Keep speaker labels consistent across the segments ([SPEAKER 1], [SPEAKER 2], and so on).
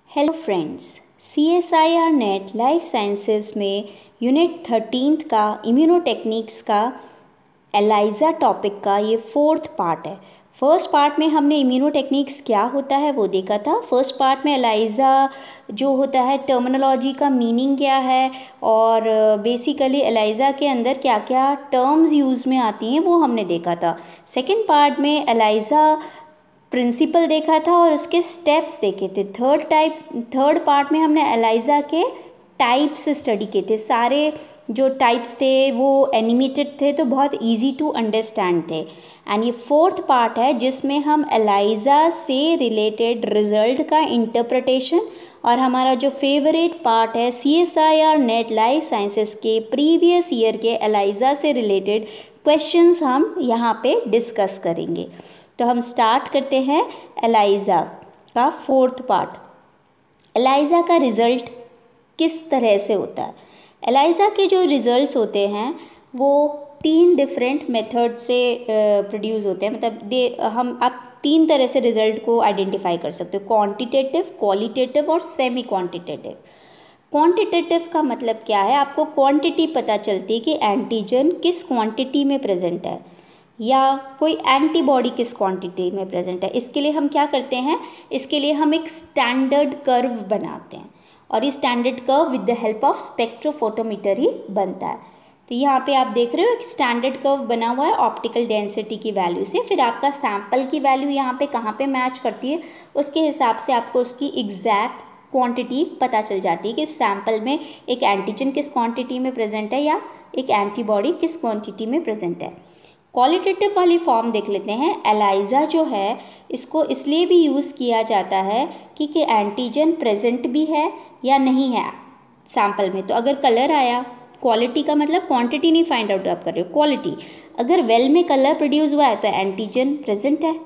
[SPEAKER 1] Hello friends, CSIR NET life sciences में unit 13 का इम्यूनोटेक्निक्स का एलाइजा टॉपिक का ये 4th पार्ट है। फर्स्ट पार्ट में हमने इम्यूनोटेक्निक्स क्या होता है वो देखा था। फर्स्ट पार्ट में एलाइजा जो होता है टर्मिनोलॉजी का मीनिंग क्या है और बेसिकली एलाइजा के अंदर क्या क्या टर्म्स यूज़ में आती हैं वो हमने देखा था। सेकेंड पार्ट में एलाइजा प्रिंसिपल देखा था और उसके स्टेप्स देखे थे। थर्ड पार्ट में हमने एलाइजा के टाइप्स स्टडी किए थे। सारे जो टाइप्स थे वो एनिमेटेड थे तो बहुत इजी टू अंडरस्टैंड थे। एंड ये 4th पार्ट है जिसमें हम एलाइजा से रिलेटेड रिजल्ट का इंटरप्रिटेशन और हमारा जो फेवरेट पार्ट है CSIR नेट लाइफ साइंसेस के प्रीवियस ईयर के एलाइजा से रिलेटेड क्वेश्चंस हम यहाँ पे डिस्कस करेंगे। तो हम स्टार्ट करते हैं एलाइजा का 4th पार्ट। एलाइजा का रिज़ल्ट किस तरह से होता है? एलाइजा के जो रिज़ल्ट्स होते हैं वो 3 डिफरेंट मेथड से प्रोड्यूस होते हैं। मतलब आप 3 तरह से रिज़ल्ट को आइडेंटिफाई कर सकते हो, क्वांटिटेटिव, क्वालिटेटिव और सेमी क्वांटिटेटिव। क्वांटिटेटिव का मतलब क्या है? आपको क्वांटिटी पता चलती है कि एंटीजन किस क्वांटिटी में प्रेजेंट है या कोई एंटीबॉडी किस क्वांटिटी में प्रेजेंट है। इसके लिए हम क्या करते हैं? इसके लिए हम एक स्टैंडर्ड कर्व बनाते हैं और ये standard curve with the help of spectrophotometer ही बनता है। तो यहाँ पे आप देख रहे हो एक स्टैंडर्ड कर्व बना हुआ है ऑप्टिकल डेंसिटी की वैल्यू से। फिर आपका सैंपल की वैल्यू यहाँ पे कहाँ पे मैच करती है उसके हिसाब से आपको उसकी एग्जैक्ट क्वांटिटी पता चल जाती है कि सैंपल में एक एंटीजन किस क्वांटिटी में प्रेजेंट है या एक एंटीबॉडी किस क्वांटिटी में प्रेजेंट है। क्वालिटेटिव वाली फॉर्म देख लेते हैं। एलाइजा जो है इसको इसलिए भी यूज़ किया जाता है कि एंटीजन प्रेजेंट भी है या नहीं है सैंपल में। तो अगर कलर आया, क्वालिटी का मतलब क्वांटिटी नहीं फाइंड आउट आप कर रहे हो, क्वालिटी। अगर वेल में कलर प्रोड्यूस हुआ है तो एंटीजन प्रेजेंट है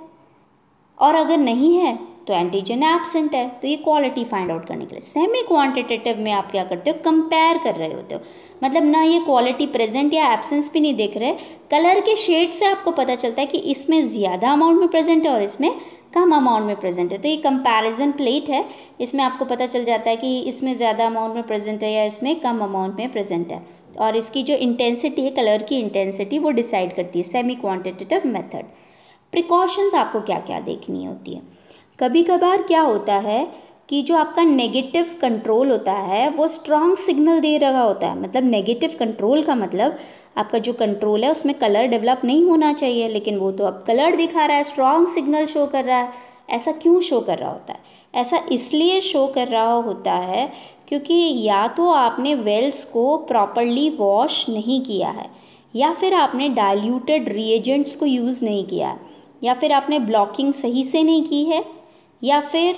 [SPEAKER 1] और अगर नहीं है तो एंटीजन एब्सेंट है। तो ये क्वालिटी फाइंड आउट करने के लिए। सेमी क्वांटिटेटिव में आप क्या करते हो? कंपेयर कर रहे होते हो। मतलब ना ये क्वालिटी प्रेजेंट या एब्सेंस भी नहीं देख रहे, कलर के शेड से आपको पता चलता है कि इसमें ज़्यादा अमाउंट में प्रेजेंट है और इसमें कम अमाउंट में प्रेजेंट है। तो ये कंपैरिजन प्लेट है, इसमें आपको पता चल जाता है कि इसमें ज़्यादा अमाउंट में प्रेजेंट है या इसमें कम अमाउंट में प्रेजेंट है। और इसकी जो इंटेंसिटी है, कलर की इंटेंसिटी, वो डिसाइड करती है सेमी क्वांटिटेटिव मेथड। प्रिकॉशंस आपको क्या क्या देखनी होती है? कभी कभार क्या होता है कि जो आपका नेगेटिव कंट्रोल होता है वो स्ट्रॉन्ग सिग्नल दे रहा होता है। मतलब नेगेटिव कंट्रोल का मतलब आपका जो कंट्रोल है उसमें कलर डेवलप नहीं होना चाहिए, लेकिन वो तो अब कलर दिखा रहा है, स्ट्रॉन्ग सिग्नल शो कर रहा है। ऐसा क्यों शो कर रहा होता है? ऐसा इसलिए शो कर रहा होता है क्योंकि या तो आपने वेल्स को प्रॉपरली वॉश नहीं किया है, या फिर आपने डाइल्यूटेड रिएजेंट्स को यूज़ नहीं किया, या फिर आपने ब्लॉकिंग सही से नहीं की है, या फिर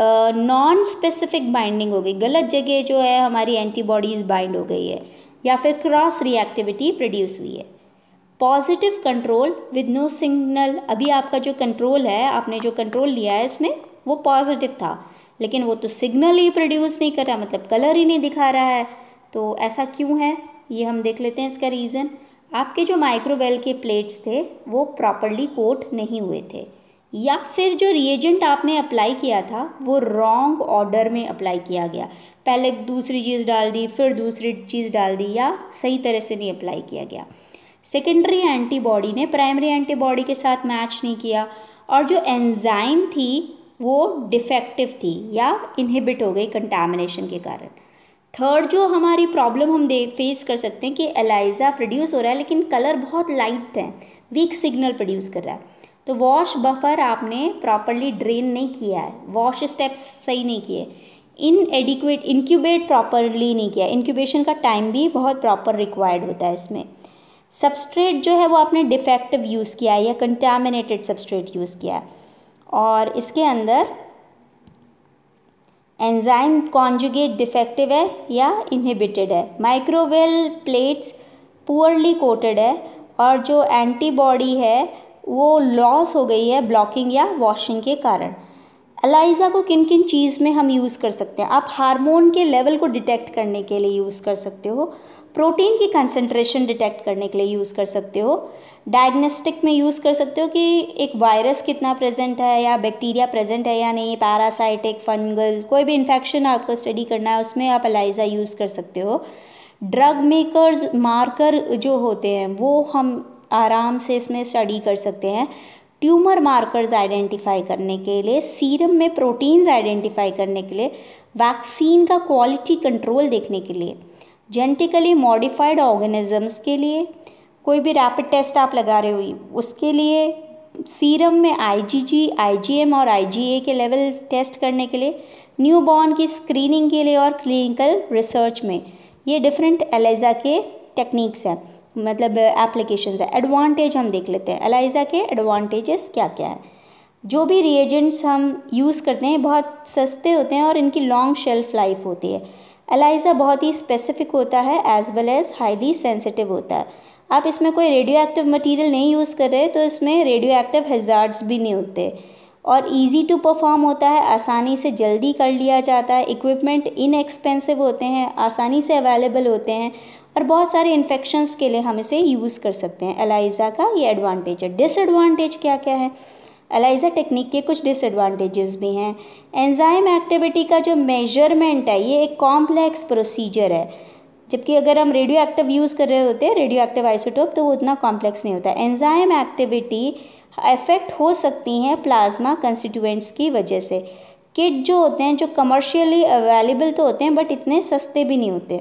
[SPEAKER 1] नॉन स्पेसिफिक बाइंडिंग हो गई, गलत जगह जो है हमारी एंटीबॉडीज़ बाइंड हो गई है, या फिर क्रॉस रिएक्टिविटी प्रोड्यूस हुई है। Positive control with no signal, अभी आपका जो कंट्रोल है, आपने जो कंट्रोल लिया है इसमें वो पॉजिटिव था, लेकिन वो तो सिग्नल ही प्रोड्यूस नहीं कर रहा, मतलब कलर ही नहीं दिखा रहा है। तो ऐसा क्यों है ये हम देख लेते हैं इसका रीज़न। आपके जो माइक्रोवेल के प्लेट्स थे वो प्रॉपरली कोट नहीं हुए थे, या फिर जो रिएजेंट आपने अप्लाई किया था वो रॉन्ग ऑर्डर में अप्लाई किया गया। पहले दूसरी चीज़ डाल दी, फिर दूसरी चीज़ डाल दी, या सही तरह से नहीं अप्लाई किया गया। सेकेंडरी एंटीबॉडी ने प्राइमरी एंटीबॉडी के साथ मैच नहीं किया, और जो एंजाइम थी वो डिफेक्टिव थी या इनहिबिट हो गई कंटामिनेशन के कारण। थर्ड जो हमारी प्रॉब्लम हम फेस कर सकते हैं कि एलाइजा प्रोड्यूस हो रहा है लेकिन कलर बहुत लाइट है, वीक सिग्नल प्रोड्यूस कर रहा है। तो वॉश बफर आपने प्रॉपरली ड्रेन नहीं किया है, वॉश स्टेप्स सही नहीं किए, इनएडिक्वेट इंक्यूबेट प्रॉपरली नहीं किया, इंक्यूबेशन का टाइम भी बहुत प्रॉपर रिक्वायर्ड होता है इसमें। सबस्ट्रेट जो है वो आपने डिफेक्टिव यूज़ किया है या कंटामिनेटेड सबस्ट्रेट यूज़ किया है, और इसके अंदर एंजाइम कॉन्जुगेट डिफेक्टिव है या इनहिबिटेड है। माइक्रोवेल प्लेट्स पुअरली कोटेड है और जो एंटीबॉडी है वो लॉस हो गई है ब्लॉकिंग या वॉशिंग के कारण। एलाइजा को किन किन चीज़ में हम यूज़ कर सकते हैं? आप हार्मोन के लेवल को डिटेक्ट करने के लिए यूज़ कर सकते हो, प्रोटीन की कंसंट्रेशन डिटेक्ट करने के लिए यूज़ कर सकते हो। डायग्नोस्टिक में यूज़ कर सकते हो कि एक वायरस कितना प्रेजेंट है या बैक्टीरिया प्रेजेंट है या नहीं, पैरासाइटिक, फंगल, कोई भी इन्फेक्शन आपको स्टडी करना है उसमें आप एलाइजा यूज़ कर सकते हो। ड्रग मेकर्स मार्कर जो होते हैं वो हम आराम से इसमें स्टडी कर सकते हैं। ट्यूमर मार्कर्स आइडेंटिफाई करने के लिए, सीरम में प्रोटीन्स आइडेंटिफाई करने के लिए, वैक्सीन का क्वालिटी कंट्रोल देखने के लिए, जेनेटिकली मॉडिफाइड ऑर्गेनिजम्स के लिए, कोई भी रैपिड टेस्ट आप लगा रहे हो उसके लिए, सीरम में आईजीजी, आईजीएम और आईजीए के लेवल टेस्ट करने के लिए, न्यूबॉर्न की स्क्रीनिंग के लिए और क्लिनिकल रिसर्च में। ये डिफरेंट एलाइजा के टेक्निक्स हैं, मतलब एप्लीकेशंस है। एडवांटेज हम देख लेते हैं, एलाइजा के एडवांटेजेस क्या क्या हैं। जो भी रिएजेंट्स हम यूज़ करते हैं बहुत सस्ते होते हैं और इनकी लॉन्ग शेल्फ लाइफ होती है। एलाइजा बहुत ही स्पेसिफिक होता है as well as highly sensitive होता है। आप इसमें कोई रेडियो एक्टिव मटीरियल नहीं यूज़ कर रहे तो इसमें रेडियो एक्टिव हैज़ार्ड्स भी नहीं होते और इजी टू परफॉर्म होता है, आसानी से जल्दी कर लिया जाता है। इक्विपमेंट इनएक्सपेंसिव होते हैं, आसानी से अवेलेबल होते हैं और बहुत सारे इन्फेक्शंस के लिए हम इसे यूज़ कर सकते हैं। एलाइजा का ये एडवांटेज है। डिसएडवांटेज क्या क्या है? एलाइजा टेक्निक के कुछ डिसएडवांटेजेस भी हैं। एंजाइम एक्टिविटी का जो मेजरमेंट है ये एक कॉम्प्लेक्स प्रोसीजर है, जबकि अगर हम रेडियो एक्टिव यूज़ कर रहे होते हैं, रेडियो एक्टिव आइसोटोप, तो वो उतना कॉम्प्लेक्स नहीं होता। एंजाइम एक्टिविटी अफेक्ट हो सकती हैं प्लाज्मा कंस्टिट्यूएंट्स की वजह से। किट जो होते हैं जो कमर्शियली अवेलेबल तो होते हैं बट इतने सस्ते भी नहीं होते।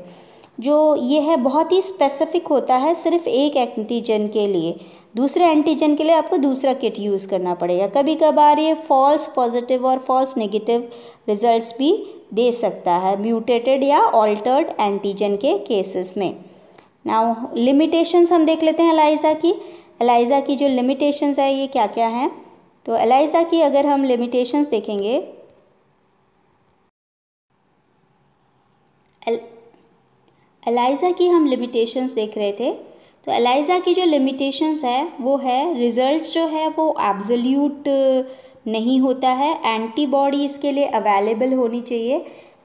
[SPEAKER 1] जो ये है बहुत ही स्पेसिफिक होता है सिर्फ एक एंटीजन के लिए, दूसरे एंटीजन के लिए आपको दूसरा किट यूज़ करना पड़ेगा। कभी कभार ये फॉल्स पॉजिटिव और फॉल्स नेगेटिव रिजल्ट्स भी दे सकता है म्यूटेटेड या ऑल्टर्ड एंटीजन के केसेस में। नाउ लिमिटेशंस हम देख लेते हैं एलाइजा की। एलाइजा की जो लिमिटेशंस है ये क्या क्या हैं? तो एलाइजा की अगर हम लिमिटेशंस देखेंगे, एलाइजा की हम लिमिटेशंस देख रहे थे, तो एलाइजा की जो लिमिटेशंस है वो है रिजल्ट्स जो है वो एब्सोल्यूट नहीं होता है। एंटीबॉडी इसके लिए अवेलेबल होनी चाहिए।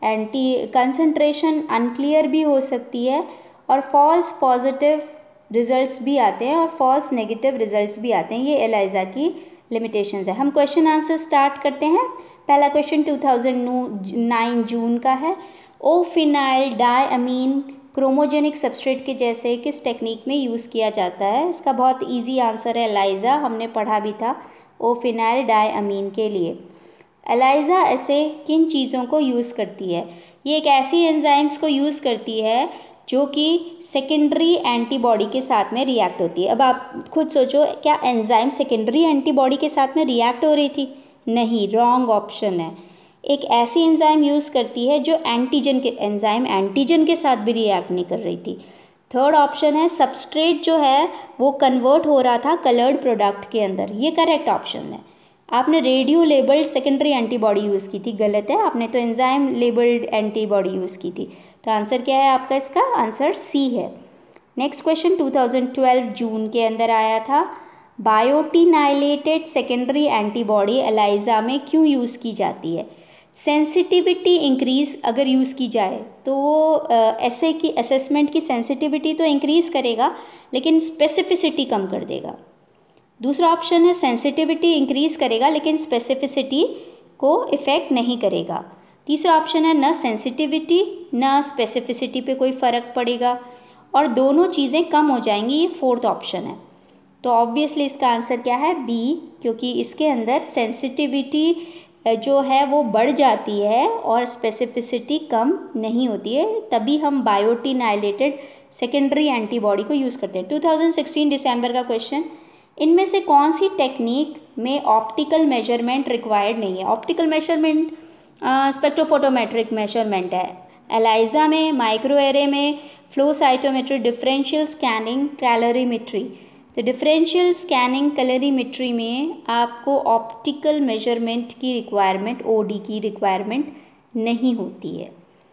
[SPEAKER 1] कंसंट्रेशन अनक्लियर भी हो सकती है और फॉल्स पॉजिटिव रिजल्ट्स भी आते हैं और फॉल्स नेगेटिव रिजल्ट्स भी आते हैं। ये एलाइजा की लिमिटेशंस है। हम क्वेश्चन आंसर स्टार्ट करते हैं। पहला क्वेश्चन 2009 जून का है। O phenyl diamine chromogenic substrate के जैसे किस टेक्निक में यूज़ किया जाता है? इसका बहुत इजी आंसर है एलाइजा, हमने पढ़ा भी था ओ फिनाइल डायअमीन के लिए। एलाइजा ऐसे किन चीज़ों को यूज़ करती है? ये एक ऐसी एंजाइम्स को यूज़ करती है जो कि सेकेंडरी एंटीबॉडी के साथ में रिएक्ट होती है। अब आप खुद सोचो, क्या एंजाइम सेकेंडरी एंटीबॉडी के साथ में रिएक्ट हो रही थी? नहीं, रॉन्ग ऑप्शन है। एक ऐसी एंजाइम यूज़ करती है जो एंटीजन के साथ भी रिएक्ट नहीं कर रही थी। थर्ड ऑप्शन है सबस्ट्रेट जो है वो कन्वर्ट हो रहा था कलर्ड प्रोडक्ट के अंदर, ये करेक्ट ऑप्शन है। आपने radiolabelled secondary antibody use की थी, गलत है, आपने तो एंजाइम लेबल्ड एंटीबॉडी यूज़ की थी। तो आंसर क्या है आपका? इसका आंसर सी है। नेक्स्ट क्वेश्चन 2012 जून के अंदर आया था। बायोटिनाइलेटेड सेकेंडरी एंटीबॉडी एलाइजा में क्यों यूज़ की जाती है? सेंसिटिविटी इंक्रीज़ अगर यूज़ की जाए तो वो ऐसे की असेसमेंट की सेंसिटिविटी तो इंक्रीज़ करेगा लेकिन स्पेसिफिसिटी कम कर देगा। दूसरा ऑप्शन है सेंसिटिविटी इंक्रीज़ करेगा लेकिन स्पेसिफिसिटी को इफ़ेक्ट नहीं करेगा। तीसरा ऑप्शन है न सेंसिटिविटी न स्पेसिफिसिटी पे कोई फ़र्क पड़ेगा और दोनों चीज़ें कम हो जाएंगी, ये फोर्थ ऑप्शन है। तो ऑब्वियसली इसका आंसर क्या है? बी, क्योंकि इसके अंदर सेंसिटिविटी जो है वो बढ़ जाती है और स्पेसिफिसिटी कम नहीं होती है, तभी हम बायोटिनाइलेटेड सेकेंडरी एंटीबॉडी को यूज़ करते हैं। 2016 दिसंबर का क्वेश्चन, इनमें से कौन सी टेक्निक में ऑप्टिकल मेजरमेंट रिक्वायर्ड नहीं है? ऑप्टिकल मेजरमेंट स्पेक्ट्रोफोटोमेट्रिक मेजरमेंट है। एलाइजा में, माइक्रोएरे में, flow cytometry, differential scanning, calorimetry. तो डिफरेंशियल स्कैनिंग कैलोरीमेट्री में आपको ऑप्टिकल मेजरमेंट की रिक्वायरमेंट, ओडी की रिक्वायरमेंट नहीं होती है।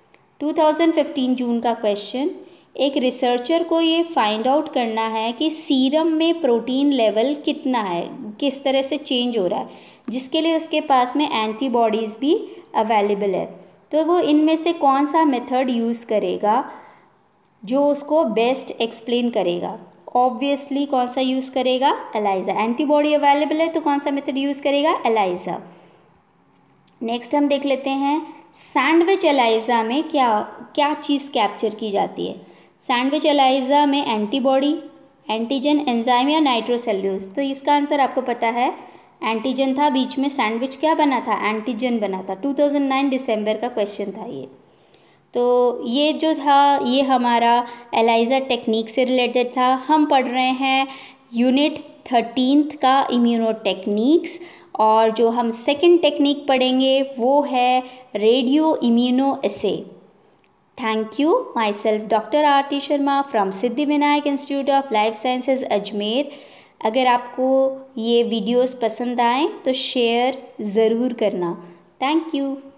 [SPEAKER 1] 2015 जून का क्वेश्चन, एक रिसर्चर को ये फाइंड आउट करना है कि सीरम में प्रोटीन लेवल कितना है, किस तरह से चेंज हो रहा है, जिसके लिए उसके पास में एंटीबॉडीज़ भी अवेलेबल है। तो वो इनमें से कौन सा मेथड यूज़ करेगा? जो उसको बेस्ट एक्सप्लेन करेगा। ऑब्वियसली कौन सा यूज़ करेगा? एलाइजा। एंटीबॉडी अवेलेबल है तो कौन सा मेथड यूज़ करेगा? एलाइजा। नेक्स्ट हम देख लेते हैं सैंडविच एलाइजा में क्या क्या चीज़ कैप्चर की जाती है। सैंडविच एलाइजा में एंटीबॉडी, एंटीजन, एंजाइम या नाइट्रोसेल्यूलोज। तो इसका आंसर आपको पता है, एंटीजन था, बीच में सैंडविच क्या बना था? एंटीजन बना था। 2009 दिसंबर का क्वेश्चन था ये। तो ये जो था ये हमारा एलाइजा टेक्निक से रिलेटेड था। हम पढ़ रहे हैं यूनिट 13 का इम्यूनो टेक्निक्स, और जो हम सेकंड टेक्निक पढ़ेंगे वो है radioimmunoassay. Thank you. Myself doctor Aarti Sharma from Siddhivinayak institute of life sciences Ajmer. अगर आपको ये वीडियोस पसंद आए तो शेयर ज़रूर करना। Thank you.